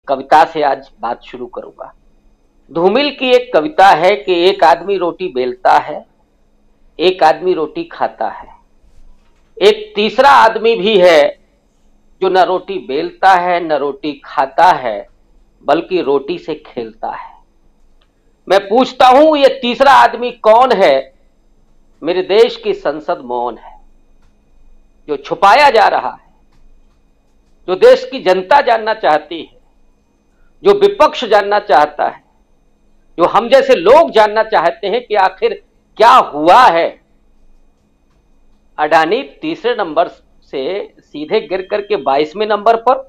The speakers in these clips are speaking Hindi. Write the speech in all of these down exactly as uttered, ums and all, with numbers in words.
कविता से आज बात शुरू करूंगा। धूमिल की एक कविता है कि एक आदमी रोटी बेलता है, एक आदमी रोटी खाता है, एक तीसरा आदमी भी है जो न रोटी बेलता है न रोटी खाता है, बल्कि रोटी से खेलता है। मैं पूछता हूं ये तीसरा आदमी कौन है? मेरे देश की संसद मौन है। जो छुपाया जा रहा है, जो देश की जनता जानना चाहती है, जो विपक्ष जानना चाहता है, जो हम जैसे लोग जानना चाहते हैं कि आखिर क्या हुआ है। अडानी तीसरे नंबर से सीधे गिर करके बाईसवें नंबर पर,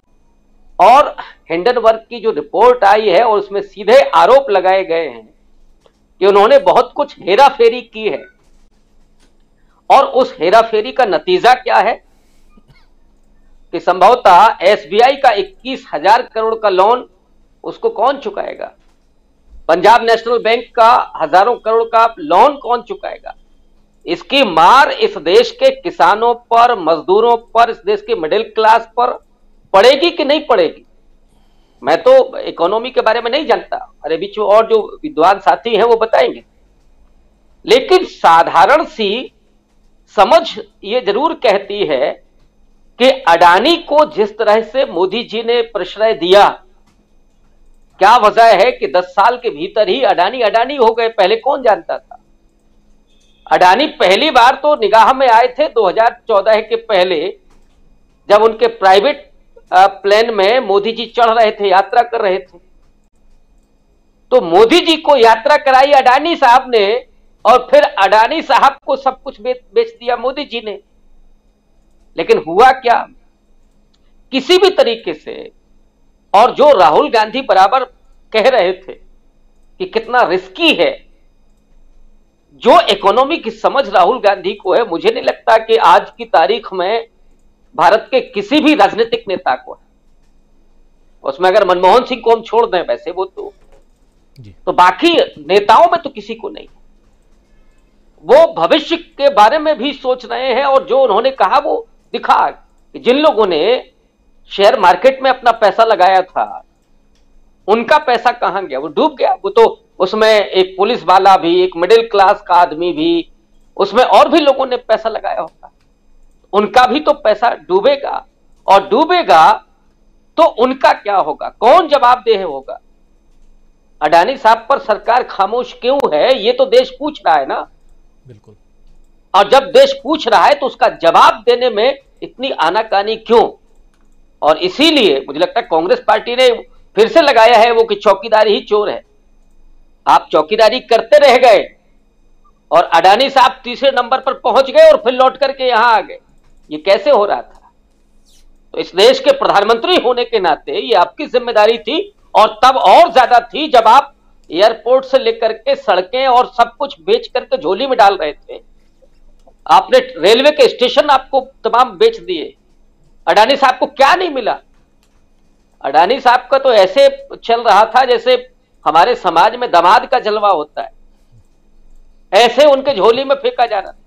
और हिंडनबर्ग की जो रिपोर्ट आई है और उसमें सीधे आरोप लगाए गए हैं कि उन्होंने बहुत कुछ हेराफेरी की है। और उस हेराफेरी का नतीजा क्या है कि संभवतः एसबीआई का इक्कीस हजार करोड़ का लोन उसको कौन चुकाएगा? पंजाब नेशनल बैंक का हजारों करोड़ का लोन कौन चुकाएगा? इसकी मार इस देश के किसानों पर, मजदूरों पर, इस देश के मिडिल क्लास पर पड़ेगी कि नहीं पड़ेगी? मैं तो इकोनॉमी के बारे में नहीं जानता, अरे बीच में और जो विद्वान साथी हैं वो बताएंगे, लेकिन साधारण सी समझ ये जरूर कहती है कि अडानी को जिस तरह से मोदी जी ने प्रश्रय दिया, क्या वजह है कि दस साल के भीतर ही अडानी अडानी हो गए? पहले कौन जानता था? अडानी पहली बार तो निगाह में आए थे दो हज़ार चौदह के पहले, जब उनके प्राइवेट प्लेन में मोदी जी चढ़ रहे थे, यात्रा कर रहे थे। तो मोदी जी को यात्रा कराई अडानी साहब ने, और फिर अडानी साहब को सब कुछ बेच, बेच दिया मोदी जी ने। लेकिन हुआ क्या? किसी भी तरीके से, और जो राहुल गांधी बराबर कह रहे थे कि कितना रिस्की है, जो इकोनॉमी की समझ राहुल गांधी को है, मुझे नहीं लगता कि आज की तारीख में भारत के किसी भी राजनीतिक नेता को है। उसमें अगर मनमोहन सिंह को हम छोड़ दें, वैसे वो तो जी। तो बाकी नेताओं में तो किसी को नहीं। वो भविष्य के बारे में भी सोच रहे हैं, और जो उन्होंने कहा वो दिखा कि जिन लोगों ने शेयर मार्केट में अपना पैसा लगाया था, उनका पैसा कहां गया? वो डूब गया। वो तो उसमें एक पुलिस वाला भी, एक मिडिल क्लास का आदमी भी, उसमें और भी लोगों ने पैसा लगाया होगा, उनका भी तो पैसा डूबेगा। और डूबेगा तो उनका क्या होगा? कौन जवाबदेह होगा? अडानी साहब पर सरकार खामोश क्यों है, ये तो देश पूछ रहा है ना। बिल्कुल। और जब देश पूछ रहा है तो उसका जवाब देने में इतनी आनाकानी क्यों? और इसीलिए मुझे लगता है कांग्रेस पार्टी ने फिर से लगाया है वो कि चौकीदारी ही चोर है। आप चौकीदारी करते रह गए और अडानी साहब तीसरे नंबर पर पहुंच गए और फिर लौट करके यहां आ गए। ये कैसे हो रहा था? तो इस देश के प्रधानमंत्री होने के नाते ये आपकी जिम्मेदारी थी, और तब और ज्यादा थी जब आप एयरपोर्ट से लेकर के सड़कें और सब कुछ बेच करके झोली में डाल रहे थे। आपने रेलवे के स्टेशन आपको तमाम बेच दिए। अडानी साहब को क्या नहीं मिला? अडानी साहब का तो ऐसे चल रहा था जैसे हमारे समाज में दामाद का जलवा होता है, ऐसे उनके झोली में फेंका जा रहा।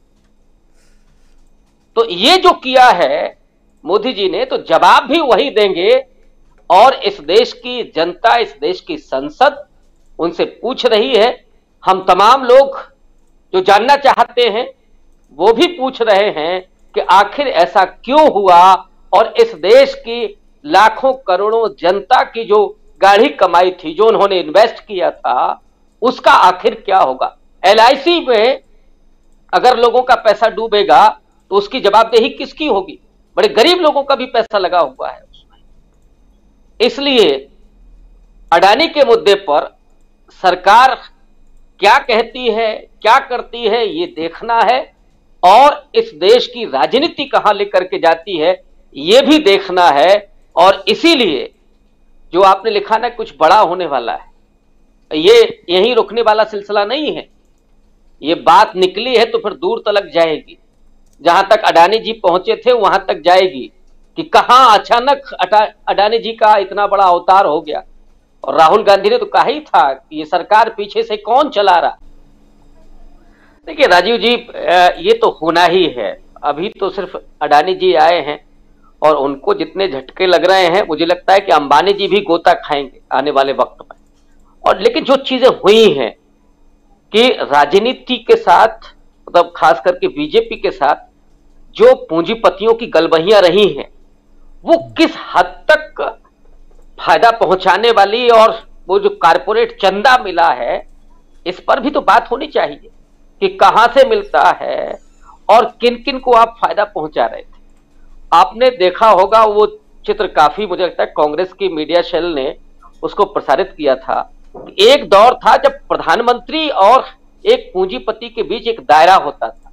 तो ये जो किया है मोदी जी ने, तो जवाब भी वही देंगे। और इस देश की जनता, इस देश की संसद उनसे पूछ रही है। हम तमाम लोग जो जानना चाहते हैं वो भी पूछ रहे हैं कि आखिर ऐसा क्यों हुआ, और इस देश की लाखों करोड़ों जनता की जो गाढ़ी कमाई थी, जो उन्होंने इन्वेस्ट किया था, उसका आखिर क्या होगा? एल आई सी में अगर लोगों का पैसा डूबेगा तो उसकी जवाबदेही किसकी होगी? बड़े गरीब लोगों का भी पैसा लगा हुआ है उसमें। इसलिए अडानी के मुद्दे पर सरकार क्या कहती है, क्या करती है, ये देखना है, और इस देश की राजनीति कहां लेकर के जाती है ये भी देखना है। और इसीलिए जो आपने लिखा ना, कुछ बड़ा होने वाला है, ये यहीं रुकने वाला सिलसिला नहीं है। ये बात निकली है तो फिर दूर तक जाएगी। जहां तक अडानी जी पहुंचे थे वहां तक जाएगी कि कहां अचानक अडानी जी का इतना बड़ा अवतार हो गया। और राहुल गांधी ने तो कहा ही था कि ये सरकार पीछे से कौन चला रहा। देखिए राजीव जी, ये तो होना ही है। अभी तो सिर्फ अडानी जी आए हैं और उनको जितने झटके लग रहे हैं, मुझे लगता है कि अंबानी जी भी गोता खाएंगे आने वाले वक्त में। और लेकिन जो चीजें हुई हैं कि राजनीति के साथ, मतलब खास करके बीजेपी के साथ जो पूंजीपतियों की गलबहियां रही हैं, वो किस हद तक फायदा पहुंचाने वाली, और वो जो कारपोरेट चंदा मिला है, इस पर भी तो बात होनी चाहिए कि कहां से मिलता है और किन किन को आप फायदा पहुंचा रहे थे। आपने देखा होगा वो चित्र, काफी मुझे लगता है कांग्रेस की मीडिया सेल ने उसको प्रसारित किया था। एक दौर था जब प्रधानमंत्री और एक पूंजीपति के बीच एक दायरा होता था,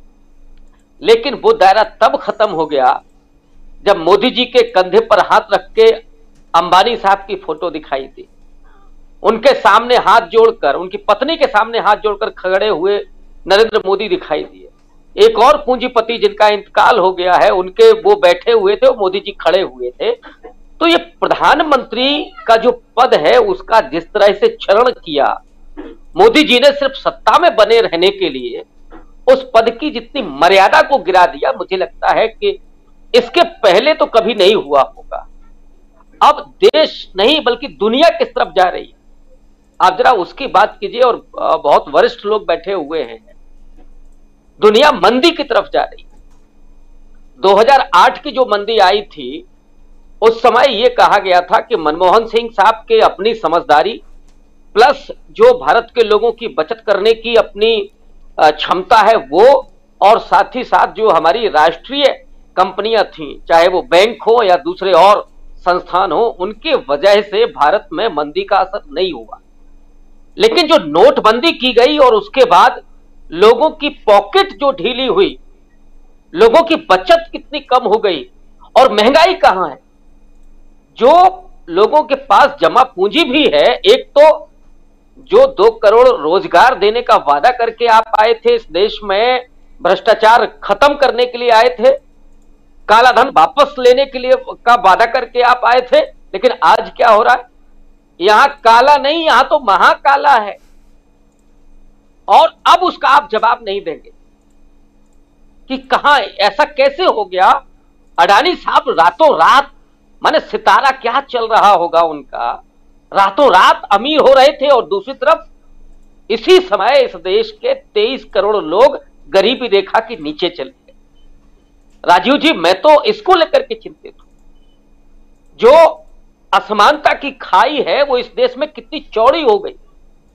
लेकिन वो दायरा तब खत्म हो गया जब मोदी जी के कंधे पर हाथ रख के अंबानी साहब की फोटो दिखाई दी। उनके सामने हाथ जोड़कर, उनकी पत्नी के सामने हाथ जोड़कर खड़े हुए नरेंद्र मोदी दिखाई दिए। एक और पूंजीपति जिनका इंतकाल हो गया है, उनके वो बैठे हुए थे, मोदी जी खड़े हुए थे। तो ये प्रधानमंत्री का जो पद है उसका जिस तरह से क्षरण किया मोदी जी ने, सिर्फ सत्ता में बने रहने के लिए उस पद की जितनी मर्यादा को गिरा दिया, मुझे लगता है कि इसके पहले तो कभी नहीं हुआ होगा। अब देश नहीं बल्कि दुनिया किस तरफ जा रही है, आप जरा उसकी बात कीजिए। और बहुत वरिष्ठ लोग बैठे हुए हैं। दुनिया मंदी की तरफ जा रही है। दो हज़ार आठ की जो मंदी आई थी, उस समय यह कहा गया था कि मनमोहन सिंह साहब के अपनी समझदारी प्लस जो भारत के लोगों की बचत करने की अपनी क्षमता है वो, और साथ ही साथ जो हमारी राष्ट्रीय कंपनियां थी, चाहे वो बैंक हो या दूसरे और संस्थान हो, उनके वजह से भारत में मंदी का असर नहीं हुआ। लेकिन जो नोटबंदी की गई और उसके बाद लोगों की पॉकेट जो ढीली हुई, लोगों की बचत कितनी कम हो गई, और महंगाई कहां है। जो लोगों के पास जमा पूंजी भी है, एक तो जो दो करोड़ रोजगार देने का वादा करके आप आए थे इस देश में, भ्रष्टाचार खत्म करने के लिए आए थे, काला धन वापस लेने के लिए का वादा करके आप आए थे, लेकिन आज क्या हो रहा है, यहां काला नहीं, यहां तो महाकाला है। और अब उसका आप जवाब नहीं देंगे कि कहां, ऐसा कैसे हो गया। अडानी साहब रातों रात, माने सितारा क्या चल रहा होगा उनका, रातों रात अमीर हो रहे थे, और दूसरी तरफ इसी समय इस देश के तेईस करोड़ लोग गरीबी रेखा के नीचे चले गए। राजीव जी, मैं तो इसको लेकर के चिंतित हूं। जो असमानता की खाई है वो इस देश में कितनी चौड़ी हो गई,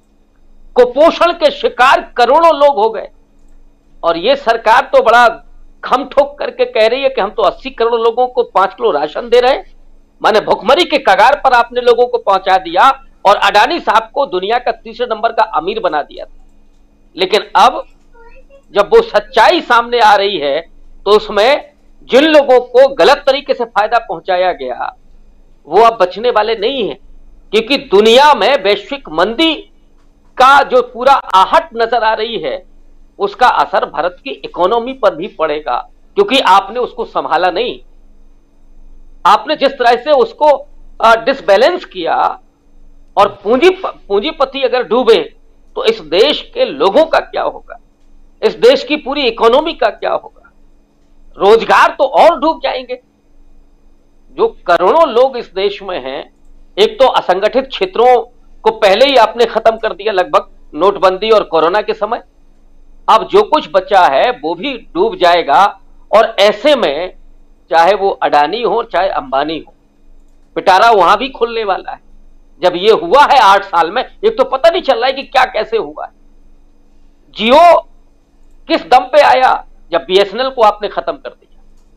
कुपोषण के शिकार करोड़ों लोग हो गए, और ये सरकार तो बड़ा खम ठोक करके कह रही है कि हम तो अस्सी करोड़ लोगों को पांच किलो राशन दे रहे हैं। माने भुखमरी के कगार पर आपने लोगों को पहुंचा दिया, और अडानी साहब को दुनिया का तीसरे नंबर का अमीर बना दिया था। लेकिन अब जब वो सच्चाई सामने आ रही है, तो उसमें जिन लोगों को गलत तरीके से फायदा पहुंचाया गया वो अब बचने वाले नहीं हैं, क्योंकि दुनिया में वैश्विक मंदी का जो पूरा आहट नजर आ रही है, उसका असर भारत की इकोनॉमी पर भी पड़ेगा, क्योंकि आपने उसको संभाला नहीं। आपने जिस तरह से उसको डिसबैलेंस किया, और पूंजी पूंजीपति अगर डूबे तो इस देश के लोगों का क्या होगा, इस देश की पूरी इकोनॉमी का क्या होगा, रोजगार तो और डूब जाएंगे। जो करोड़ों लोग इस देश में हैं, एक तो असंगठित क्षेत्रों को पहले ही आपने खत्म कर दिया लगभग नोटबंदी और कोरोना के समय, अब जो कुछ बचा है वो भी डूब जाएगा। और ऐसे में चाहे वो अडानी हो चाहे अंबानी हो, पिटारा वहां भी खुलने वाला है। जब ये हुआ है आठ साल में, एक तो पता नहीं चल रहा है कि क्या कैसे हुआ है। जियो किस दम पे आया जब बीएसएनएल को आपने खत्म कर दिया।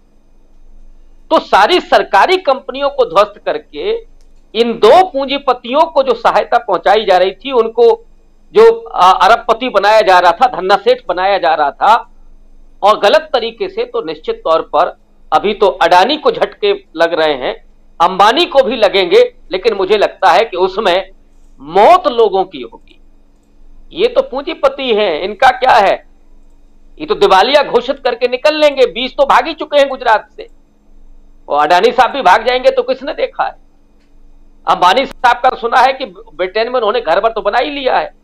तो सारी सरकारी कंपनियों को ध्वस्त करके इन दो पूंजीपतियों को जो सहायता पहुंचाई जा रही थी, उनको जो अरबपति बनाया जा रहा था, धन्ना सेठ बनाया जा रहा था, और गलत तरीके से, तो निश्चित तौर पर अभी तो अडानी को झटके लग रहे हैं, अंबानी को भी लगेंगे, लेकिन मुझे लगता है कि उसमें मौत लोगों की होगी। ये तो पूंजीपति हैं, इनका क्या है, ये तो दिवालिया घोषित करके निकल लेंगे। बीस तो भाग ही चुके हैं गुजरात से, और अडानी साहब भी भाग जाएंगे तो किसने देखा है। अंबानी साहब का सुना है कि ब्रिटेन में उन्होंने घर भर तो बना ही लिया है।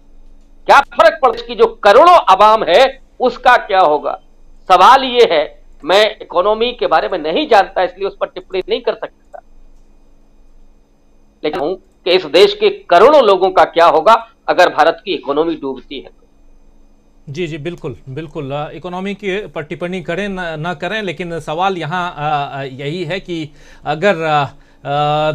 क्या फर्क पड़ता है कि जो करोड़ों अवाम है उसका क्या होगा। सवाल यह है मैं इकोनॉमी के बारे में नहीं जानता, इसलिए उस पर टिप्पणी नहीं कर सकता, लेकिन हूं कि इस देश के करोड़ों लोगों का क्या होगा अगर भारत की इकोनॉमी डूबती है। जी जी, बिल्कुल बिल्कुल। इकोनॉमी की पर टिप्पणी करें न, न करें, लेकिन सवाल यहाँ अ, अ, यही है कि अगर अ, अ,